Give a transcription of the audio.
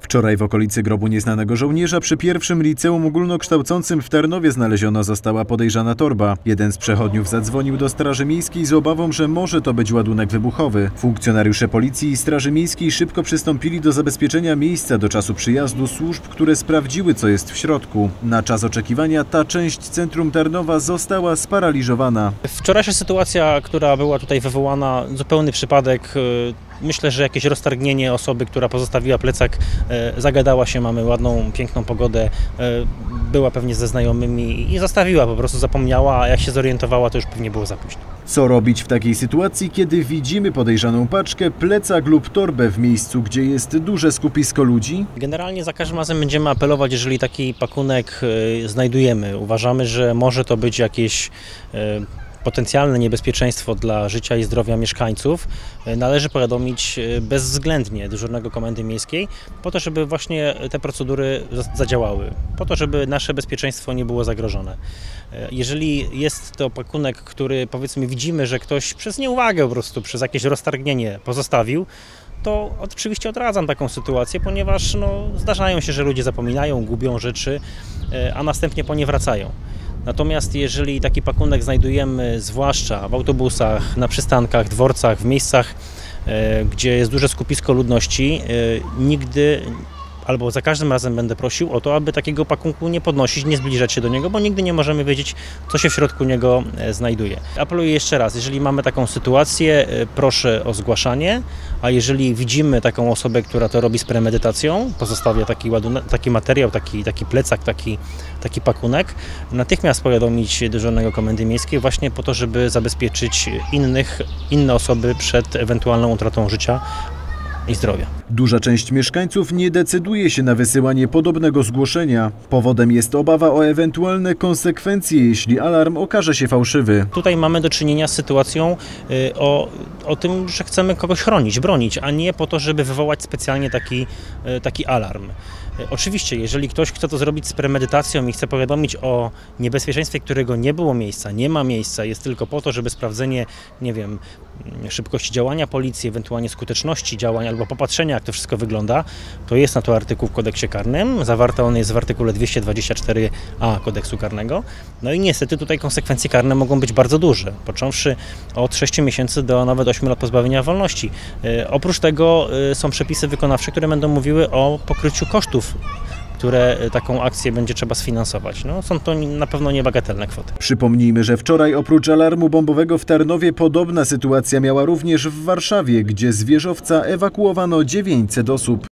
Wczoraj w okolicy grobu nieznanego żołnierza przy pierwszym liceum ogólnokształcącym w Tarnowie znaleziona została podejrzana torba. Jeden z przechodniów zadzwonił do Straży Miejskiej z obawą, że może to być ładunek wybuchowy. Funkcjonariusze policji i Straży Miejskiej szybko przystąpili do zabezpieczenia miejsca do czasu przyjazdu służb, które sprawdziły, co jest w środku. Na czas oczekiwania ta część centrum Tarnowa została sparaliżowana. Wczorajsza sytuacja, która była tutaj wywołana, zupełny przypadek. Myślę, że jakieś roztargnienie osoby, która pozostawiła plecak, zagadała się, mamy ładną, piękną pogodę, była pewnie ze znajomymi i zostawiła, po prostu zapomniała, a jak się zorientowała, to już pewnie było za późno. Co robić w takiej sytuacji, kiedy widzimy podejrzaną paczkę, plecak lub torbę w miejscu, gdzie jest duże skupisko ludzi? Generalnie za każdym razem będziemy apelować, jeżeli taki pakunek znajdujemy. Uważamy, że może to być jakieś potencjalne niebezpieczeństwo dla życia i zdrowia mieszkańców, należy powiadomić bezwzględnie dyżurnego Komendy Miejskiej, po to, żeby właśnie te procedury zadziałały, po to, żeby nasze bezpieczeństwo nie było zagrożone. Jeżeli jest to pakunek, który powiedzmy widzimy, że ktoś przez nieuwagę po prostu, przez jakieś roztargnienie pozostawił, to oczywiście odradzam taką sytuację, ponieważ zdarzają się, że ludzie zapominają, gubią rzeczy, a następnie po nie wracają. Natomiast jeżeli taki pakunek znajdujemy zwłaszcza w autobusach, na przystankach, dworcach, w miejscach, gdzie jest duże skupisko ludności, nigdy albo za każdym razem będę prosił o to, aby takiego pakunku nie podnosić, nie zbliżać się do niego, bo nigdy nie możemy wiedzieć, co się w środku niego znajduje. Apeluję jeszcze raz, jeżeli mamy taką sytuację, proszę o zgłaszanie, a jeżeli widzimy taką osobę, która to robi z premedytacją, pozostawia taki ładunek, taki materiał, taki plecak, taki pakunek, natychmiast powiadomić dyżurnego Komendy Miejskiej właśnie po to, żeby zabezpieczyć inne osoby przed ewentualną utratą życia i zdrowia. Duża część mieszkańców nie decyduje się na wysyłanie podobnego zgłoszenia. Powodem jest obawa o ewentualne konsekwencje, jeśli alarm okaże się fałszywy. Tutaj mamy do czynienia z sytuacją o tym, że chcemy kogoś chronić, bronić, a nie po to, żeby wywołać specjalnie taki alarm. Oczywiście, jeżeli ktoś chce to zrobić z premedytacją i chce powiadomić o niebezpieczeństwie, którego nie było miejsca, nie ma miejsca, jest tylko po to, żeby sprawdzenie, nie wiem, szybkości działania policji, ewentualnie skuteczności działań albo popatrzenia, jak to wszystko wygląda, to jest na to artykuł w kodeksie karnym, zawarty on jest w artykule 224a kodeksu karnego. No i niestety tutaj konsekwencje karne mogą być bardzo duże, począwszy od 6 miesięcy do nawet 8 lat pozbawienia wolności. Oprócz tego są przepisy wykonawcze, które będą mówiły o pokryciu kosztów, które taką akcję będzie trzeba sfinansować. Są to na pewno niebagatelne kwoty. Przypomnijmy, że wczoraj oprócz alarmu bombowego w Tarnowie podobna sytuacja miała również w Warszawie, gdzie z wieżowca ewakuowano 900 osób.